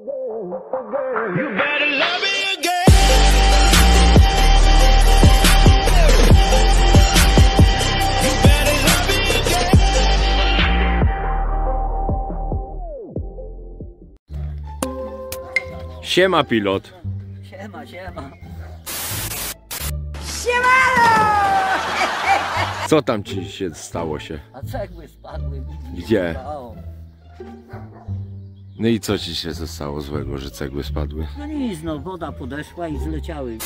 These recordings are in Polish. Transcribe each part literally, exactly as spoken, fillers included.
Siema pilot. Siema, siema. Siemano! Co tam ci się stało się? A cegły spadły. Gdzie? No i co ci się stało złego, że cegły spadły? No nic, no woda podeszła i zleciały.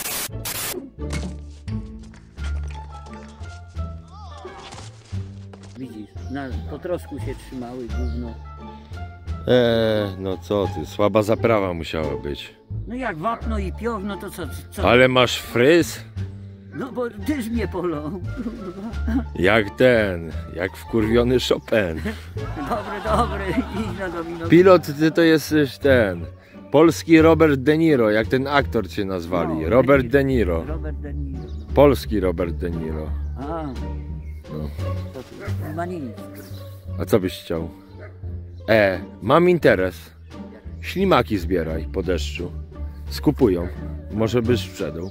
Widzisz, na potrosku się trzymały gówno. Eee, no co ty, słaba zaprawa musiała być. No jak wapno i piowno, to co? co? Ale masz fryz? No bo tyż mnie polą. Jak ten, jak wkurwiony Chopin. Dobry, dobry, idź na domino. Pilot, ty to jesteś ten, polski Robert De Niro, jak ten aktor cię nazwali. No, Robert widzisz, De Niro. Robert De Niro. Polski Robert De Niro. A, No. to tu ma nic. A co byś chciał? E, mam interes. Ślimaki zbieraj po deszczu. Skupują. Może byś sprzedał.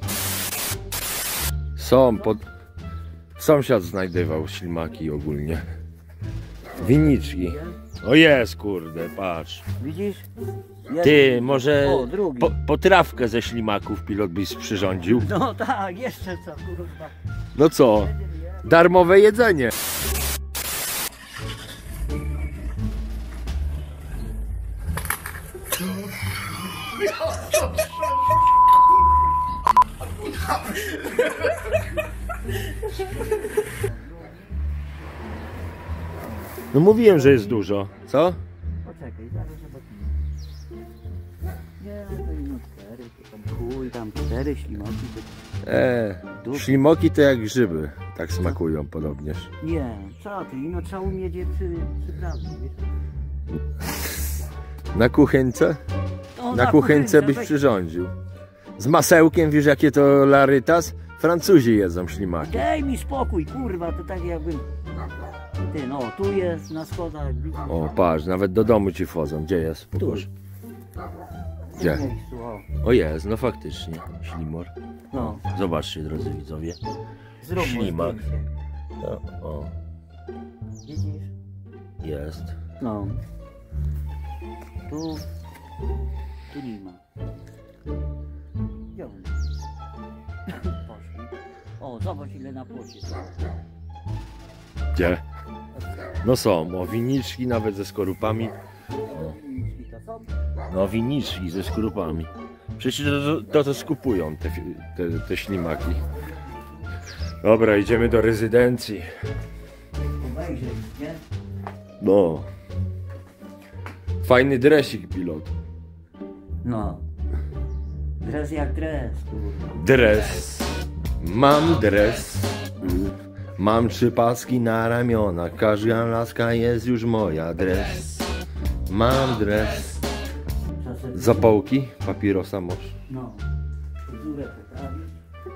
Są pod... Sąsiad znajdywał ślimaki ogólnie. Winiczki. O jest, kurde, patrz. Widzisz? Ty, może O, drugi. po, potrawkę ze ślimaków pilot byś przyrządził? No tak, jeszcze co, kurwa. No co? Darmowe jedzenie. No mówiłem, że jest dużo. Co? Poczekaj, zaraz zobaczymy. Nie, to ino cztery, to tam chuj, tam cztery ślimaki. To... Eee, ślimoki to jak grzyby. Tak smakują podobnież. Nie, co ty, ino trzeba umieć je przy, przyprawić, wiesz? Na kuchence? No, Na kuchence byś weź- przyrządził. Z masełkiem, wiesz jakie to larytas? Francuzi jedzą ślimaki. Daj mi spokój, kurwa, to tak jakbym... Ty, no, tu jest, na schodach. widzisz? O, patrz, nawet do domu ci wchodzą. Gdzie jest? Pokaż. W Gdzie? tym miejscu, o. O jest, no faktycznie. Ślimor. No, Zobaczcie, drodzy widzowie. zrób mu Ślimak. zdjęcie. No, o, Widzisz? jest. No. Tu... Tu nie ma. Gdzie on? Poszli. O, zobacz ile na płocie. Gdzie? No są, o, winiczki nawet ze skorupami. No, winiczki ze skorupami. Przecież to to, to skupują te, te, te ślimaki. Dobra, idziemy do rezydencji. Obejrzeć, nie? No. Fajny dresik, pilot. No. Dres jak dres, kurwa. Dres. Mam dres. Mam trzy paski na ramionach. Każda laska jest już moja. Dres. Mam dres. Czasem... Zapałki? Papierosa masz. No. Fryzurę poprawić.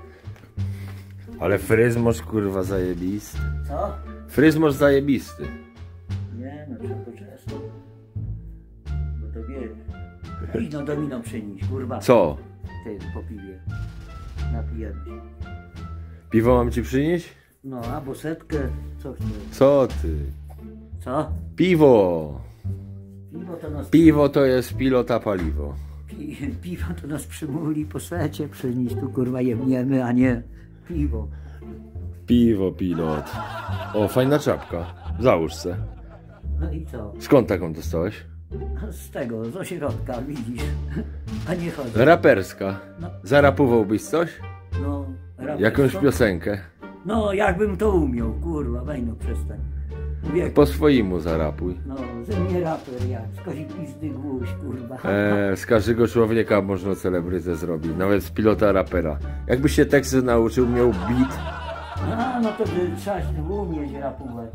Ale fryz masz kurwa zajebisty. Co? Fryz masz zajebisty. Nie, no trzeba poczesać. Bo to wiesz. Idź no domino przynieść, kurwa. Co? Ty, po piwie. Napijemy się. Piwo mam ci przynieść? No, albo setkę. Co chcesz? Co ty? Co? Piwo! Piwo to nas... Piwo to jest pilota paliwo. Pi, piwo to nas przymuli po secie przynieść. Tu kurwa jemniemy, a nie piwo. Piwo, pilot. O, fajna czapka. Załóż se. No i co? Skąd taką dostałeś? Z tego, z ośrodka, widzisz. A nie chodzi. Raperska. No. Zarapowałbyś coś? No, rapersko. Jakąś piosenkę? No, jakbym to umiał, kurwa, weź no przestań. Mówię, Po swojemu zarapuj. no, ze mnie raper jak, z kozi pizdy gwóźdź, kurwa. Eee, z każdego człowieka można celebrytę zrobić, nawet z pilota rapera. Jakbyś się teksty nauczył, miał beat. A, no to by trzeba się umieć rapować.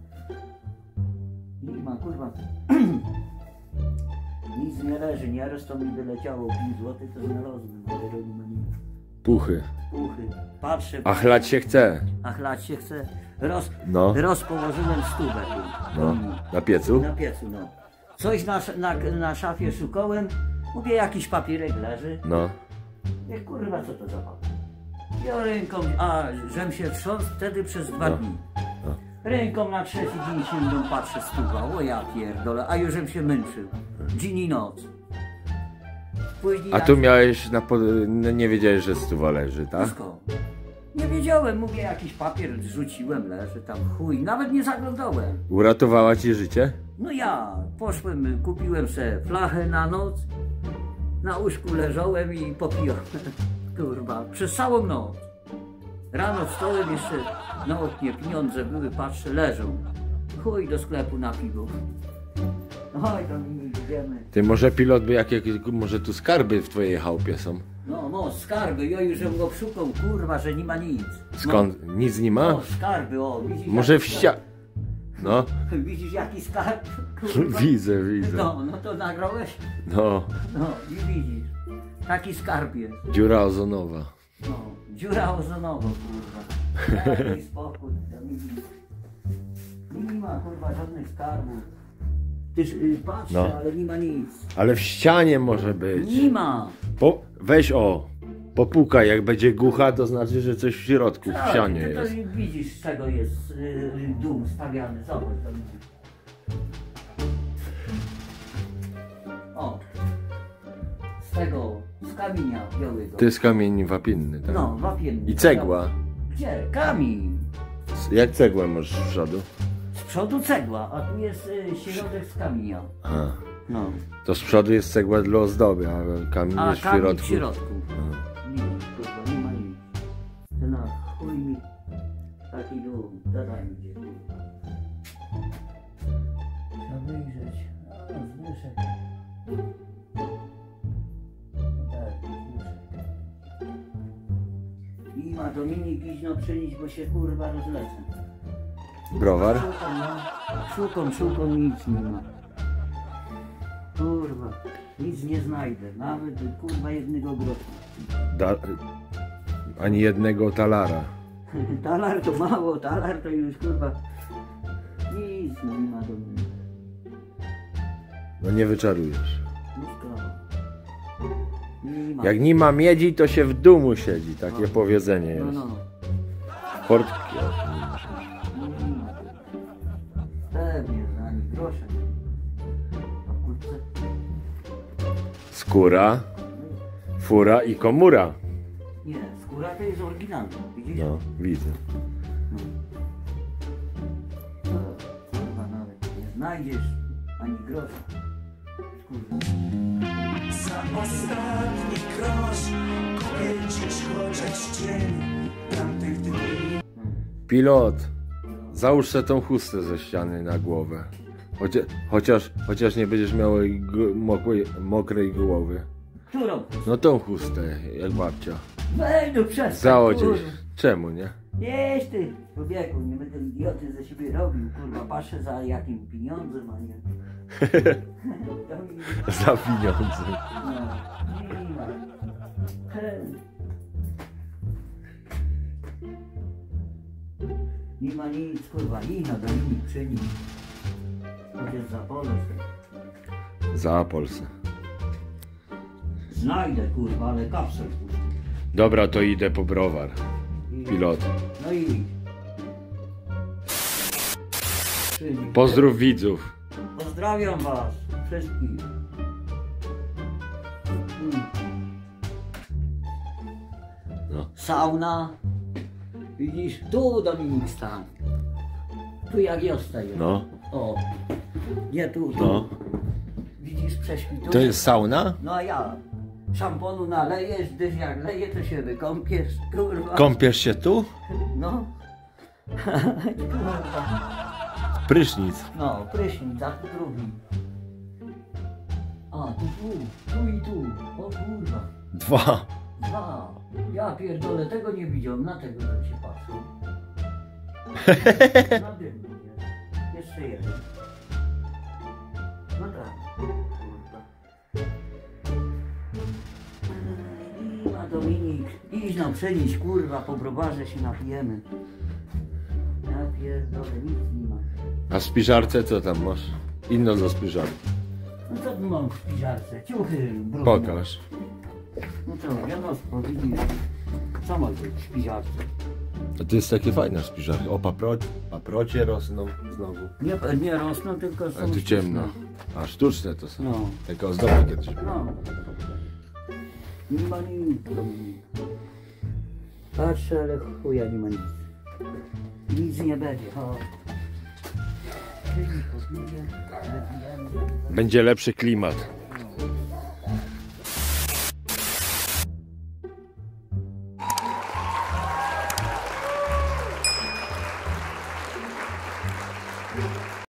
Nie ma, kurwa. Nic nie leży, nieraz to mi wyleciało pięć złotych, to znalazłem, ale to nie ma nic. Puchy. Puchy. Patrzę, A chlać się chce. a chlać się chce. Roz, No. Rozpołożyłem stówę tu. No. Na piecu? Na piecu, no. Coś na, na, na szafie szukałem, mówię, jakiś papierek leży. No. Nie, kurwa, co to za papier? Ja ręką, a żem się trząsł wtedy przez dwa No. dni. No. Ręką na trzeci dzień sięgną, patrzę, stuwa, o ja pierdolę, a już żem się męczył. Dzień i noc. Później A jak- tu miałeś, na pod... no nie wiedziałeś, że stuwa leży, tak? Wszystko. Nie wiedziałem, mówię, jakiś papier rzuciłem, leży tam, chuj, nawet nie zaglądałem. Uratowała ci życie? No ja poszłem, kupiłem sobie flachę na noc, na łóżku leżałem i popijałem, kurwa, przez całą noc. Rano wstałem jeszcze, na oknie pieniądze były, patrzę, leżą. Chuj do sklepu na piwo. Oj, to mi idziemy. Ty może pilot by jakieś, może tu skarby w twojej chałupie są? No, no, skarby, ja już żem go szukał, kurwa, że nie ma nic. Skąd? No, Nic nie ma? no skarby, o, widzisz? Może jaki w ścianie. No, skarb? Widzisz jaki skarb? Kurwa. widzę, widzę. No, no to nagrałeś? No, No, i widzisz. Taki skarb jest. dziura ozonowa. No, dziura ozonowa, kurwa. Daj mi spokój, to nie, nie ma, kurwa, żadnych skarbów. Tyż y, patrzę, No. ale nie ma nic. Ale w ścianie może być. Nie ma. Po, weź o, popukaj, jak będzie głucha, to znaczy, że coś w środku, w Tak, ścianie to, to jest. widzisz, z czego jest y, dół stawiany. Zobacz to. O. Z tego, z kamienia białego. To jest kamień wapienny, tak? No, wapienny. I cegła. Gdzie? Kamień. Jak cegłę masz z przodu? Z przodu cegła, a tu jest y, środek z kamienia. A, No. to z przodu jest cegła dla ozdoby, a kamień A jest w kamień środku. w środku. A. Nie, kurwa, nie ma nic. To na chuj mi taki dół. Dodaj mi gdzie. Trzeba wyjrzeć. A, Zbyszek. No tak, Zbyszek. I ma Dominik iść no przynieść, bo się kurwa rozlecę. Browar? Szukam, no. Szukam, szukam, nic nie ma. Kurwa, nic nie znajdę. Nawet kurwa jednego grosza. Da, ani jednego talara. Talar to mało, talar to już kurwa. Nic nie ma do mnie. No nie wyczarujesz. Nic nie ma. Jak nie ma miedzi, to się w dumu siedzi. Takie No. powiedzenie No, jest. no. Portki. o, nie masz. Nie ma. Pewnie, że ani grosza. A kurczę. Skóra, fura i komura. Nie, skóra to jest oryginalna, widzisz? No, widzę. Kurwa nawet nie znajdziesz ani grosza. Kurwa. Za ostatni grosz kupię dziś chociaż cień tamtych dni. Pilot, załóż sobie tą chustę ze ściany na głowę. Chocia, chociaż, chociaż nie będziesz miał jej g- mokrej, mokrej głowy. Którą? No tą chustę, jak babcia. Wej, no przestań, Załodzisz. kurwa. Czemu, nie? Jeź ty, człowieku, nie będę idioty ze siebie robił, kurwa, patrzę za jakim pieniądzem, a nie... To mi- Za pieniądze. no, nie ma. He. Nie ma nic, kurwa, ino do nimi przynieść. Chociaż za pole sobie. Za Polsę. Znajdę, kurwa, ale kapsel, kurwa. Dobra, to idę po browar. I- Pilot. No i... Przynieś. Pozdrów widzów. Pozdrawiam was wszystkich. Mm. No. Sauna. Widzisz, tu Dominik stan. Tu jak ja stoję. No. O. Nie tu, tu. No. Widzisz, prześwituje. To jest sauna? No a ja. Szamponu nalejesz, gdyż jak leje, to się wykąpiesz, kurwa. Kąpiesz się tu? No. Kurwa. Prysznic. No, prysznic, a tu drugi. A, tu, tu, tu i tu. O kurwa. Dwa. Dwa. Ja pierdolę, tego nie widziałem, na tego bym się patrzył. Na dymku jest. Jeszcze jeden. No tak. Kurwa. I ma Dominik. Idź no, przenieść, kurwa, po browarze się napijemy. Ja pierdolę, nic nie ma. A w spiżarce co tam masz? Inno do spiżarki. No co tu mam w spiżarce? Ciuchy, brudne. Pokaż. No to, wiadomo, widzisz. Co ma być w spiżarce? A to jest takie fajne spiżarki. O, papro... paprocie rosną znowu. Nie, nie rosną, tylko są A tu ciemno. A sztuczne to są. No, Taka ozdoba kiedyś była. no. Nie ma nic. Patrzę, ale chuja nie ma nic. Nic nie będzie, o. Będzie lepszy klimat.